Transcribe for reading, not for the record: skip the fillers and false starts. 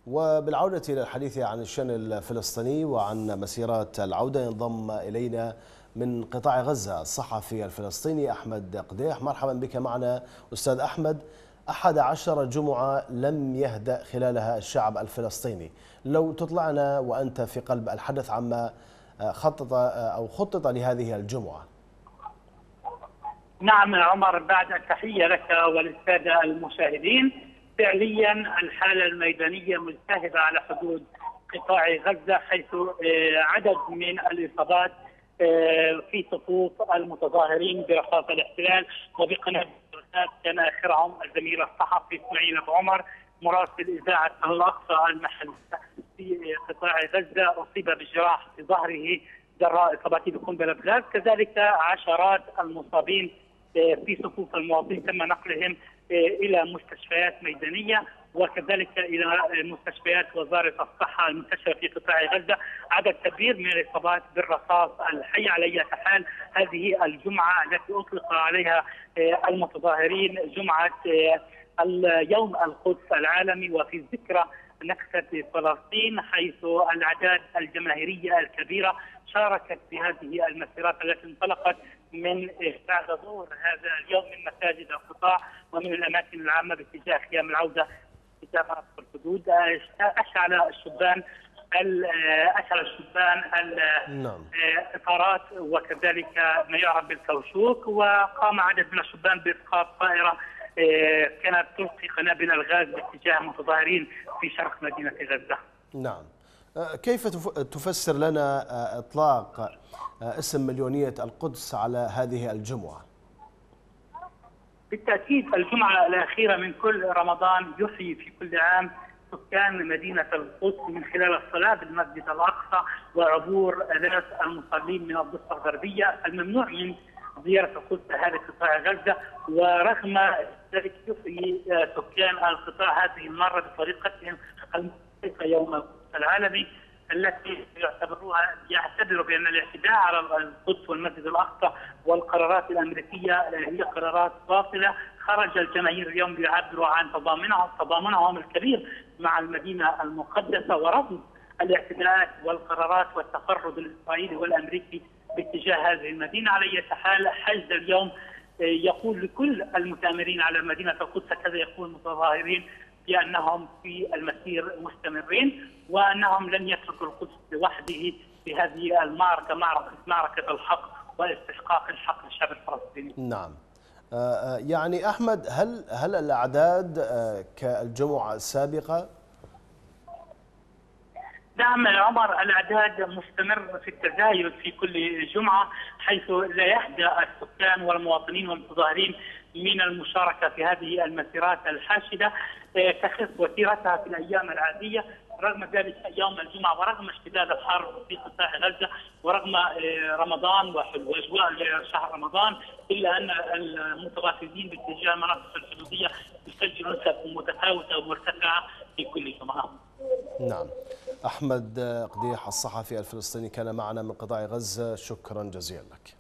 وبالعودة إلى الحديث عن الشأن الفلسطيني وعن مسيرات العودة، ينضم إلينا من قطاع غزة الصحفي الفلسطيني أحمد قديح. مرحبا بك معنا أستاذ أحمد. 11 جمعة لم يهدأ خلالها الشعب الفلسطيني، لو تطلعنا وأنت في قلب الحدث عما خطط لهذه الجمعة. نعم عمر، بعد التحية لك وللسادة المشاهدين. فعليا الحالة الميدانية ملتهبة على حدود قطاع غزة، حيث عدد من الإصابات في صفوف المتظاهرين برصاص الاحتلال وبقنابل الرصاص. كان آخرهم الزميل الصحفي إسماعيل أبو عمر مراسل إذاعة الأقصى المحلية في قطاع غزة، أصيب بجراح في ظهره جراء إصابته بقنبلة غاز. كذلك عشرات المصابين في صفوف المواطنين تم نقلهم إلى مستشفيات ميدانية وكذلك إلى مستشفيات وزارة الصحة المنتشرة في قطاع غزة. عدد كبير من الإصابات بالرصاص الحي. على أي حال، هذه الجمعة التي أطلق عليها المتظاهرين جمعة اليوم القدس العالمي وفي ذكرى نكسة فلسطين، حيث الأعداد الجماهيرية الكبيرة شاركت في هذه المسيرات التي انطلقت من بعد ظهر هذا اليوم من مساجد القطاع ومن الأماكن العامة باتجاه خيام العودة اتجاه مناطق الحدود. أشعل الشبان الإطارات وكذلك ما يعرف بالكاوشوك، وقام عدد من الشبان بإسقاط طائرة كانت تلقي قنابل الغاز باتجاه متظاهرين في شرق مدينة غزة. نعم، كيف تفسر لنا إطلاق اسم مليونية القدس على هذه الجمعة؟ بالتأكيد الجمعة الأخيرة من كل رمضان يحيي في كل عام سكان مدينة القدس من خلال الصلاة بالمسجد الأقصى وعبور آلاف المصلين من الضفة الغربية الممنوع من زيارة القدس هذه قطاع غزة. ورغم ذلك يحيي سكان القطاع هذه المرة بطريقتهم المختلفة يوم القدس العالمي، التي يعتبروا بأن الاعتداء على القدس والمسجد الأقصى والقرارات الأمريكية هي قرارات باطلة. خرج الجماهير اليوم ليعبروا عن تضامنهم الكبير مع المدينة المقدسة ورفض الاعتداءات والقرارات والتفرد الإسرائيلي والأمريكي باتجاه هذه المدينة. على أي حال، حشد اليوم يقول لكل المتآمرين على مدينة القدس، كذا يقول المتظاهرين، بأنهم في المسير مستمرين وأنهم لن يتركوا القدس لوحده في هذه المعركة، معركة الحق واستحقاق الحق للشعب الفلسطيني. نعم، يعني أحمد، هل الأعداد كالجمعة السابقة؟ نعم عمر، الأعداد مستمر في التزايد في كل جمعة، حيث لا يهدأ السكان والمواطنين والمتظاهرين من المشاركة في هذه المسيرات الحاشدة. تخف وتيرتها في الأيام العادية. رغم ذلك يوم الجمعة ورغم اشتداد الحر في قطاع غزة ورغم رمضان وأجواء شهر رمضان، إلا أن المتغافلين باتجاه المناطق الحدودية يسجلون نسب متفاوتة ومرتفعة في كل جمعة. نعم، أحمد قديح الصحفي الفلسطيني كان معنا من قطاع غزة، شكرا جزيلا لك.